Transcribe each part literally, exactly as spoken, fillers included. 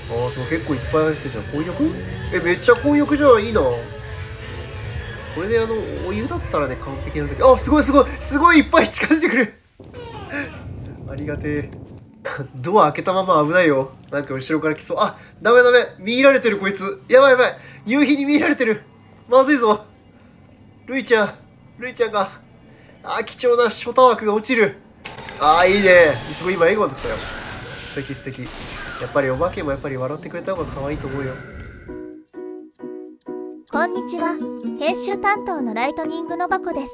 ああ、そう、結構いっぱい入ってるじゃん。混浴？え、めっちゃ混浴じゃん。いいな。これであの、お湯だったらね、完璧なんだけど。あ、すごいすごいすごいいっぱい近づいてくる。ありがてえ。ドア開けたまま危ないよ。なんか後ろから来そう。あ、ダメダメ。見入られてるこいつ。やばいやばい。夕日に見入られてる。まずいぞ。ルイちゃん。ルイちゃんが。あ、貴重な初タワークが落ちる。ああ、いいね。すごい今笑顔だったよ。素敵素敵。やっぱりお化けもやっぱり笑ってくれた方が可愛いと思うよ。 こんにちは。編集担当のライトニングのバコです。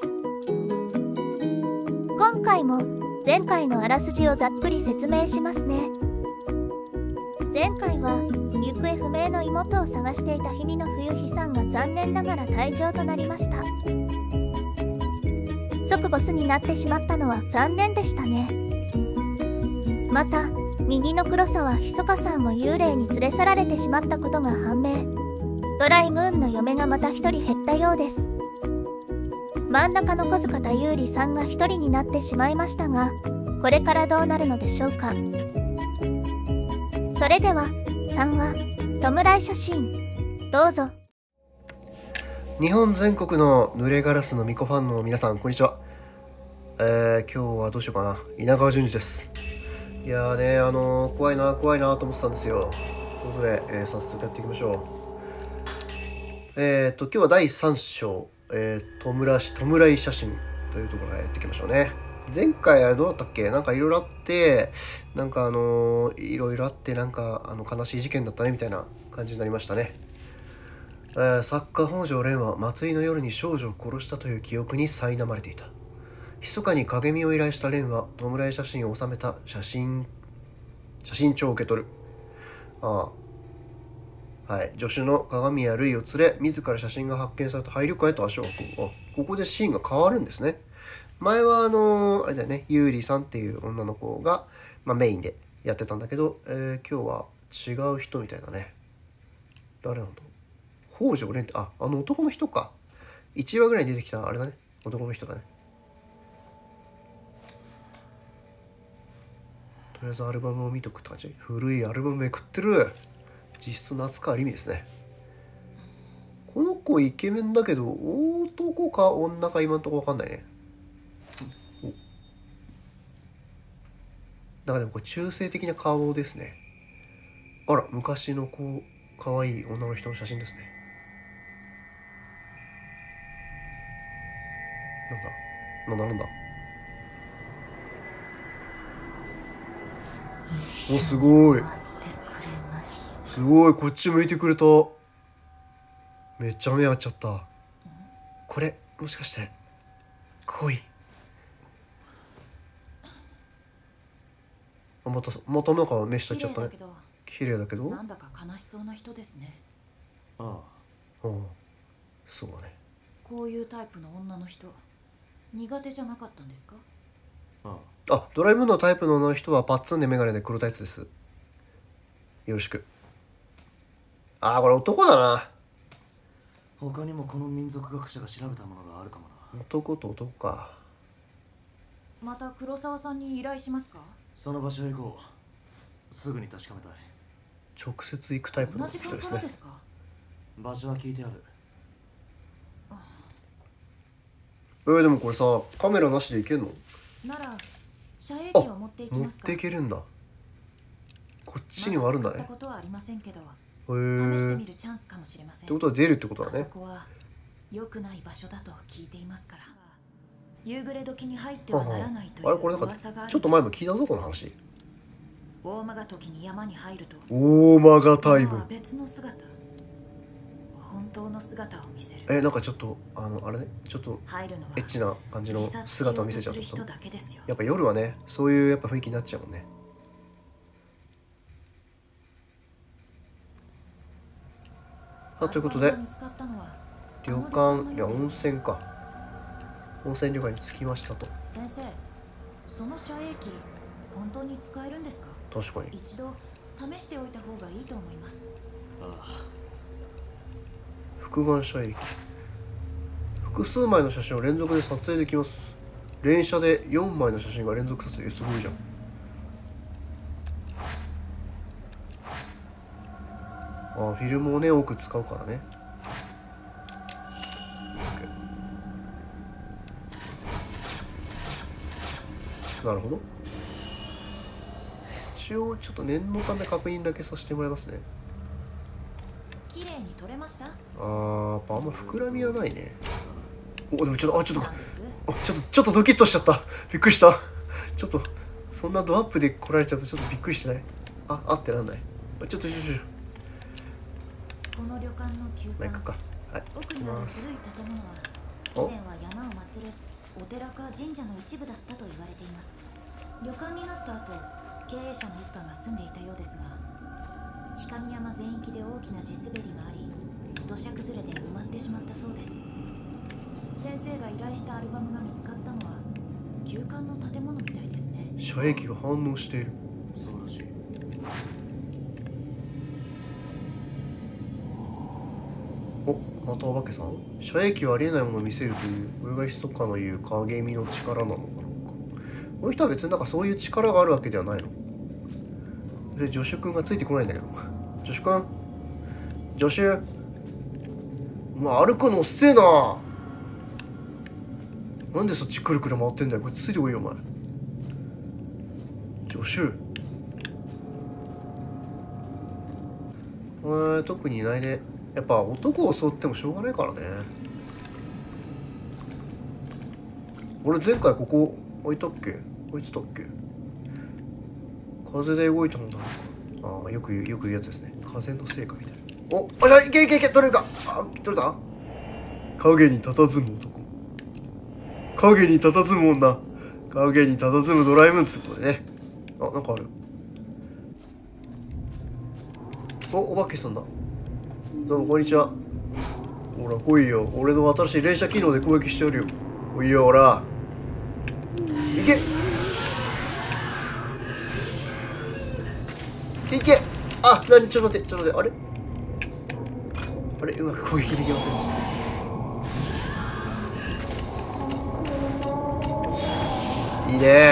今回も前回のあらすじをざっくり説明しますね。前回は行方不明の妹を探していた日比野冬日さんが残念ながら退場となりました。即ボスになってしまったのは残念でしたね。また右の黒沢ひそかさんも幽霊に連れ去られてしまったことが判明。ドライムーンの嫁がまた一人減ったようです。真ん中の小塚田優里さんが一人になってしまいましたが、これからどうなるのでしょうか。それではさんわ弔い写真どうぞ。 日本全国の濡れガラスの巫女ファンの皆さんこんにちは。えー、今日はどうしようかな。稲川淳二です。いやーね、あのー、怖いな怖いなと思ってたんですよ。ということで、えー、早速やっていきましょう。えーと今日はだいさん章、えー、弔し弔い写真というところからやっていきましょうね。前回あれどうだったっけ。なんかいろいろあってなんかあのー、いろいろあってなんかあの悲しい事件だったねみたいな感じになりましたね。えー、作家本庄蓮は祭りの夜に少女を殺したという記憶に苛まれていた。密かに影見を依頼した蓮は弔い写真を収めた写真写真帳を受け取る。ああ、はい、助手の鏡谷瑠衣を連れ自ら写真が発見された廃旅館へと足を運ぶ。あ、ここでシーンが変わるんですね。前はあのー、あれだよね、優里さんっていう女の子が、まあ、メインでやってたんだけど、えー、今日は違う人みたいだね。誰なんだろう。北条蓮って、あ、あの男の人か。いちわぐらいに出てきたあれだね、男の人だね。とりあえずアルバムを見とくって感じ。古いアルバムめくってる。実質夏川りみですね。この子イケメンだけど男か女か今んとこ分かんないね。なんかでもこれ中性的な顔ですね。あら、昔のこう可愛い女の人の写真ですね。なんだなんだなんだ。お、すごいすごい、こっち向いてくれた。めっちゃ目合っちゃった。これもしかして恋？あ、またまたなんか目下っちゃったね。綺麗だけどなんだか悲しそうな人ですね。 ああ、うん、そうだね。 こういうタイプの女の人苦手じゃなかったんですか？ ああ、あ、ドライブのタイプの女の人はパッツンでメガネで黒タイツです。よろしく。ああ、これ男だな。 他にもこの民族学者が調べたものがあるかもな。 男と男か。 また黒沢さんに依頼しますか？ その場所へ行こう。すぐに確かめたい。 直接行くタイプの人ですね。 同じからですか？ 場所は聞いてある。 えー、でもこれさ、カメラなしで行けんの？ なら遮影機を持っていき持っますか？ ていけるんだ。こっちにはあるんだね。 まだ使ったことはありませんけど、 へ試してえ。 みるチャンスかもしれません。 ってことは出るってことだね。 あそこは良くない場所だと聞いていますから。夕暮れ時に入ってはならないというあれこれなんか噂がある。 ちょっと前も聞いたぞこの話。 大間が時に山に入ると大間がタイム。 別の姿、本当の姿を見せる。 え、なんかちょっとあのあれね、ちょっと入るのはエッチな感じの姿を見せちゃうと。 人だけですよ。 やっぱ夜はね、そういうやっぱ雰囲気になっちゃうもんね。あ、ということで旅館、いや温泉か。温泉旅館に着きましたと。 先生、その遮影機本当に使えるんですか？ 確かに。 一度試しておいた方がいいと思います。 ああ。 複眼遮影機。複数枚の写真を連続で撮影できます。連写でよんまいの写真が連続撮影。すごいじゃん。 あ、フィルムをね多く使うからね。なるほど。一応ちょっと念のため確認だけさせてもらいますね。 綺麗に撮れました。 あー、やっぱあんま膨らみはないね。お、でもちょっと、あ、ちょっと、 なんですあ、ちょっと、ちょっとドキッとしちゃった。びっくりした。ちょっと、そんなドアップで来られちゃうとちょっとびっくりしない？あ、あってなんない。ちょっと、ちょっと、ちょっこの旅館の旧と、マイク館、 か。はい、 奥にある古い建物は以前は山を祀るお寺か神社の一部だったと言われています。旅館になった後、経営者の一家が住んでいたようですが、氷上山全域で大きな地滑りがあり、土砂崩れで埋まってしまったそうです。先生が依頼したアルバムが見つかったのは旧館の建物みたいですね。 遮影機が反応している。 そうらしい。 お、またお化けさん。遮影機はありえないものを見せるという、これが密かの言う影見の力なのかな。この人は別になんかそういう力があるわけではないの。で、助手君がついてこないんだけど。助手君、助手。お前歩くの遅えな。なんでそっちくるくる回ってんだよ。こっちついてこいよお前。助手。えー、特にいないね。やっぱ男を襲ってもしょうがないからね。俺前回ここ置いたっけ？置いてたっけ？風で動いたのだろうか。ああ、よく言う、よく言うやつですね。風のせいかみたいな。お、あ、じゃあいけいけいけ、取れるか。あ、取れた？影に佇む男。影に佇む女。影に佇むドラえもんつうことでね。あ、なんかある。お、お化けさんだ。どうもこんにちは。ほら来いよ。俺の新しい連射機能で攻撃しておるよ。来いよほら。いけいけ。あ、なに、ちょっと待って、ちょっと待って、あれあれ、うまく攻撃できませんでした。いいね。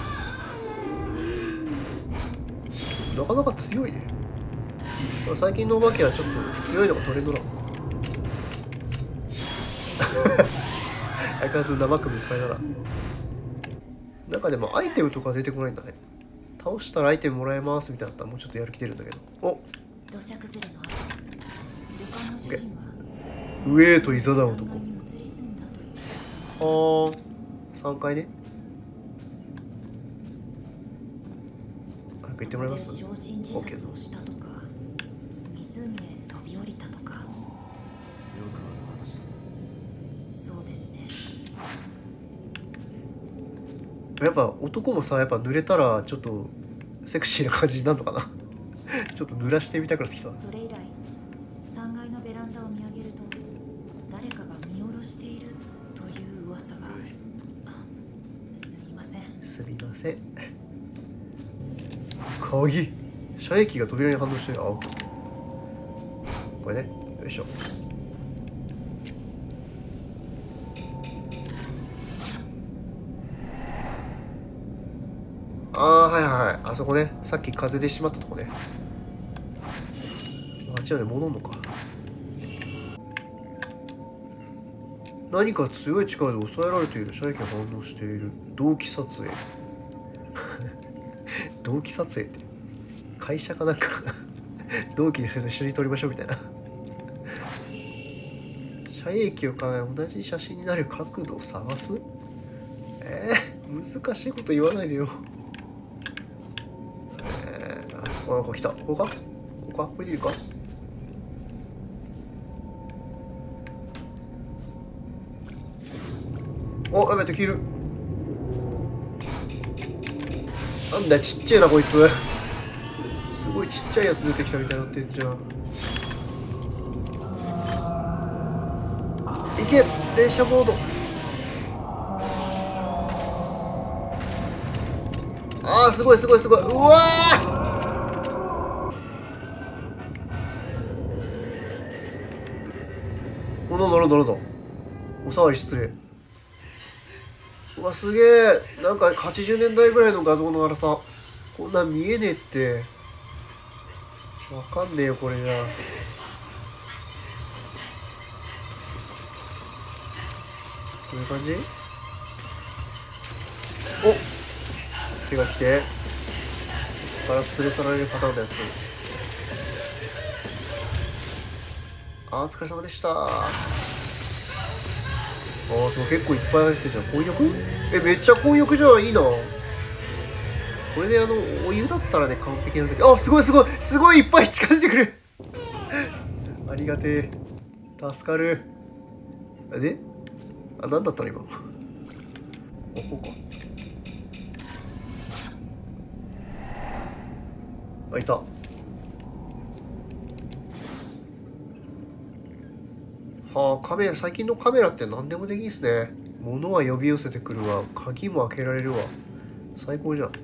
なかなか強いね。最近のお化けはちょっと強いのがトレンドなの。相変わらず生首いっぱいだな。なんかでもアイテムとか出てこないんだね。倒したらアイテムもらえますみたいなのだったらもうちょっとやる気出るんだけど。お、 土砂崩れの後、旅館の主人は上へといざなう男。 さんがいに移り住んだというあー、さんかいね。早く行ってもらいます？ そこで焼身自殺をしたとか、湖へ飛び降りたとか。 よくある話だ。 そうですね。 やっぱ男もさ、やっぱ濡れたらちょっとセクシーな感じになるのかな。ちょっと濡らしてみたくなってきた。 それ以来、さんがいのベランダを見上げると誰かが見下ろしているという噂が。あ、すみません。 すみません。鍵。遮影機が扉に反応してる。あ、オッケー。これね。よいしょ。ああ、はいはいはい。あそこね。さっき風でしまったとこね。あっちまで戻んのか。何か強い力で抑えられている。遮影機が反応している。同期撮影。同期撮影って会社かなんか同期で一緒に撮りましょうみたいな。遮影機を考え同じ写真になる角度を探す。えー、難しいこと言わないでよ。えー、あ、なんか来た。ここかここかこれでいいか。お、やめて切る。なんだよ、ちっちゃいなこいつ。すごいちっちゃいやつ出てきたみたいになってんじゃん。いけ、連射ボード。あー、すごいすごいすごい。うわー、お、なんだなんだなんだ。おさわり失礼。うわ、すげえ。なんかはちじゅうねんだいぐらいの画像の粗さ。こんなん見えねえって。 わかんねえよこれじゃ。こういう感じ。お、手が来てそこから連れ去られるパターンのやつ。あー、お疲れ様でした。あー、そう、結構いっぱい入ってるじゃん。混浴？え、めっちゃ混浴じゃん。いいな。これであのお湯だったらね、完璧な時。あ、すごいすごいすごいいっぱい近づいてくるありがてえ、助かる。で、あ、なんだったの今。あ、こうか。あ、いた。はあ、カメラ、最近のカメラって何でもできんすね。物は呼び寄せてくるわ。鍵も開けられるわ。最高じゃん。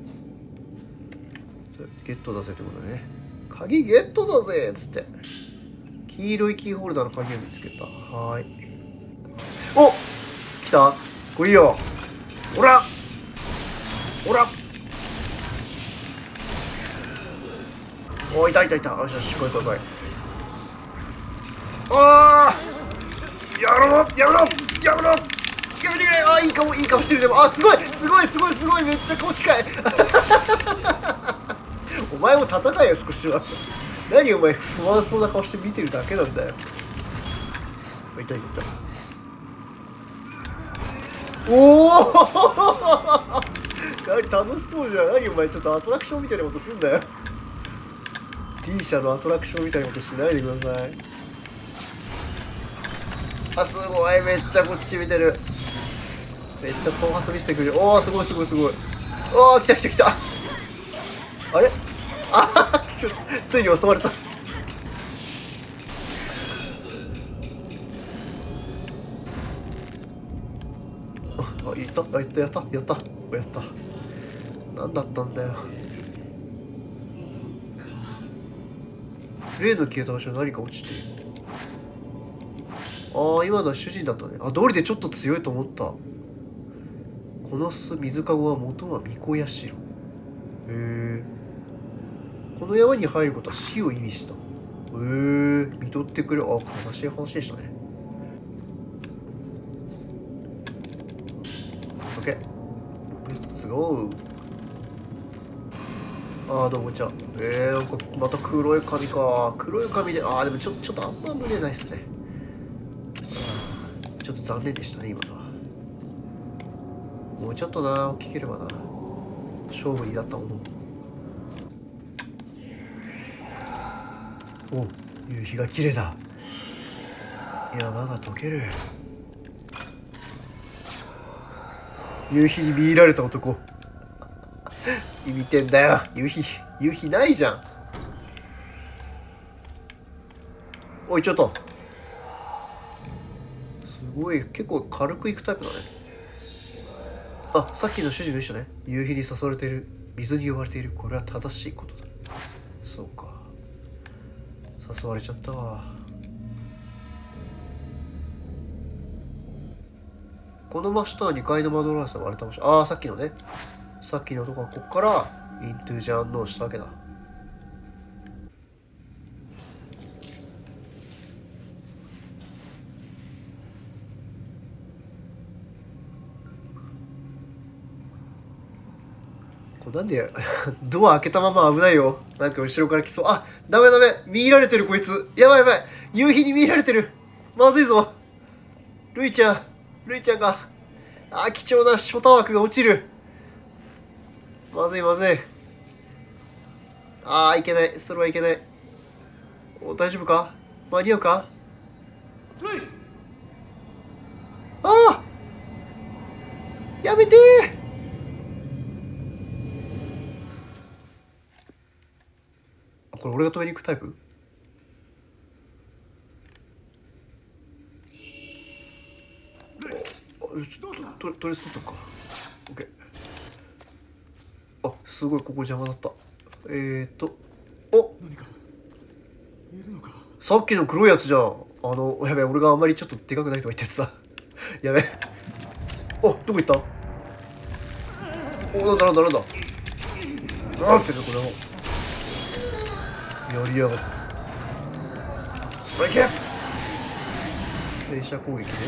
ゲットだぜってことでね。鍵ゲットだぜっつって。黄色いキーホルダーの鍵を見つけた。はーい。お、来た。これいいよ。ほらほら。お、いたいたいた。よしよし、来い来い来い。あー、やろうやめろやめろやめてくれ。あー、いい顔いい顔してる。でも、あ、すごいすごいすごいすごい、めっちゃ顔近いお前も戦えよ少しは。何お前不安そうな顔して見てるだけなんだよ。いたいたいた。おお何楽しそうじゃん。何お前ちょっとアトラクションみたいなことすんだよ。 D 社のアトラクションみたいなことしないでください。あ、すごい、めっちゃこっち見てる。めっちゃ頭髪見せてくる。おお、すごいすごいすごい。おお、来た来た来た。あれ、あちょついに襲われた。あ、いったあ、いった、やったやったやった。何だったんだよ。例の消えた場所に何か落ちている。ああ、今のは主人だったね。あ、道理でちょっと強いと思った。この水かごは元は巫女社。へえ。この山に入ることは死を意味した。へえ、見とってくれ。あ、悲しい話でしたね。オッケー。レッツゴー。ああ、どうもこんにちは。えー、なんかまた黒い髪か。黒い髪で、ああ、でもちょちょっとあんま胸ないっすね。ちょっと残念でしたね、今のは。もうちょっとな、大きければな。勝負になったもの。お、夕日が綺麗だ。山が溶ける。夕日に見入られた男。意味てんだよ。夕日、夕日ないじゃん。おい、ちょっと。すごい、結構軽くいくタイプだね。あ、さっきの主人の人ね。夕日に誘われている、水に呼ばれている。これは正しいことだ。そうか。誘われちゃったわ。この真下はにかいの窓ガラスが割れた場所。ああ、さっきのね。さっきのとこはこっからイントゥジャンノーしたわけだ。これなんでドア開けたまま危ないよ。なんか後ろから来そう。あ、ダメダメ。見入られてるこいつ。やばいやばい。夕日に見入られてる。まずいぞ。ルイちゃん。ルイちゃんが。あ、貴重な初タワークが落ちる。まずいまずい。ああ、いけない。それはいけない。お、大丈夫か？間に合うか？ああ、やめてー。これ俺が止めに行くタイプ？ちょっととりあえず取っとくか。オッケー。あ、すごいここ邪魔だった。えーと、お、 何かいるのか。 さっきの黒いやつじゃん。あの、やべえ、俺があんまりちょっとでかくないとか言ってさ。やべえ。お、どこ行った？お、なんだなんだなんだ。なんていうのこれも。 やりやがった。ほら行け。連射攻撃ね。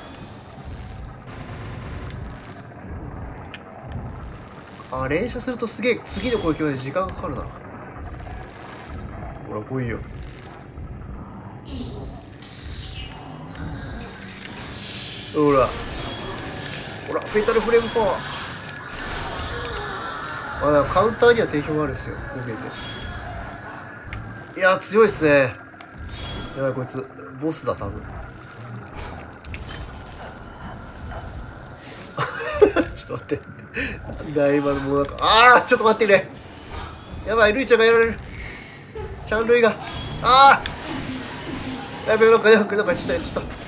あ、連射するとすげえ次の攻撃まで時間かかるな。ほら来いよ。ほらほらフェイタルフレームパワー。あ、カウンターには定評があるんですよ、こう見えて。いや強いっすね。やばい、こいつボスだ多分。ちょっと待って。だいぶもうなんか、ああちょっと待ってね。やばい、ルイちゃんがやられる。ちゃんルイが、ああやべえ、なんかなんかなんかちょっとちょっと。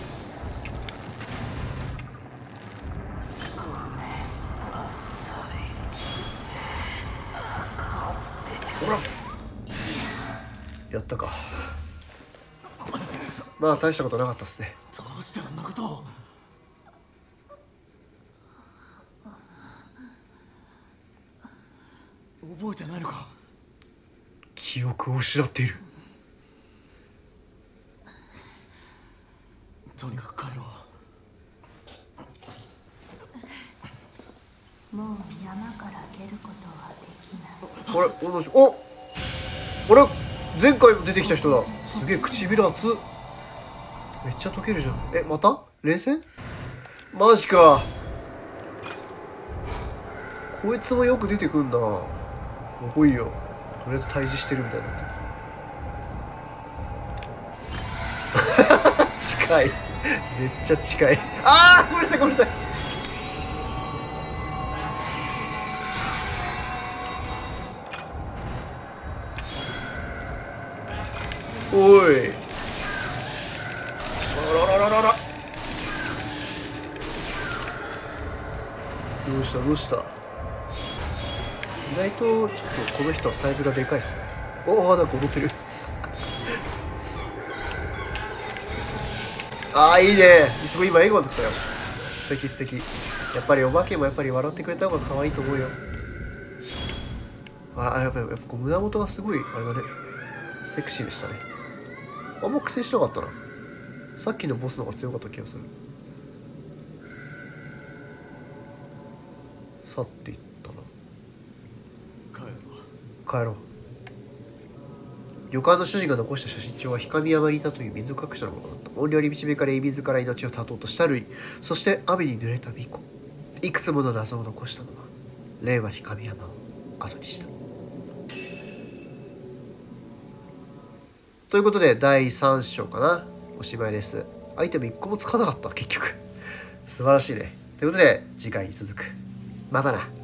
ほらやったか。まあ大したことなかったっすね。 どうしてあんなことを。覚えてないのか。 記憶を失っている。 とにかく帰ろう。もう山から出ることはできない。 あれ、おのしおあれ前回出てきた人だ。すげえ唇熱っ。めっちゃ溶けるじゃん。え、また連戦マジか。こいつもよく出てくんな。来いよ。とりあえず退治してるみたいになってる。近い。めっちゃ近い。ああごめんなさいごめんなさい。おい。あららららら。どうしたどうした。意外とちょっとこの人はサイズがでかいっすね。おおなんか踊ってる。ああいいね。すごい今笑顔だったよ。素敵素敵。やっぱりお化けもやっぱり笑ってくれた方が可愛いと思うよ。ああやっぱやっぱこう胸元がすごいあれだね。セクシーでしたね。あんま苦戦しなかったな。さっきのボスの方が強かった気がする。去っていったな。 帰るぞ。 帰ろう。旅館の主人が残した写真帳は氷上山にいたという民族学者のものだった。怨霊に導かれ自ら命を絶とうとしたルイ、そして雨に濡れた巫女、いくつもの謎を残したのは霊は氷上山を後にした。ということでだいさん章かな、おしまいです。アイテムいっこもつかなかった結局。素晴らしいね。ということで次回に続く。またな。